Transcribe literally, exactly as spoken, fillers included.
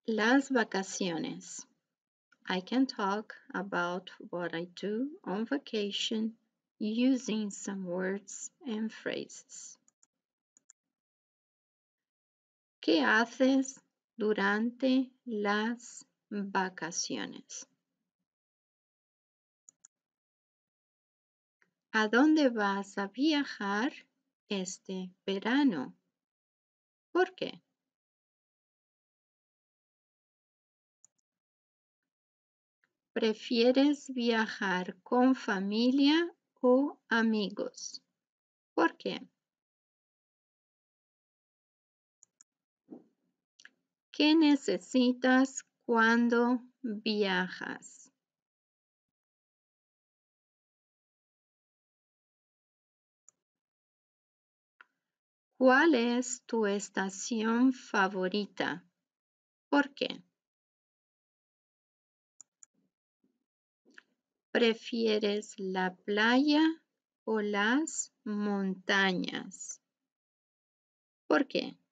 Las vacaciones. I can talk about what I do on vacation using some words and phrases. ¿Qué haces durante las vacaciones? ¿A dónde vas a viajar este verano? ¿Por qué? ¿Prefieres viajar con familia o amigos? ¿Por qué? ¿Qué necesitas cuando viajas? ¿Cuál es tu estación favorita? ¿Por qué? ¿Prefieres la playa o las montañas? ¿Por qué?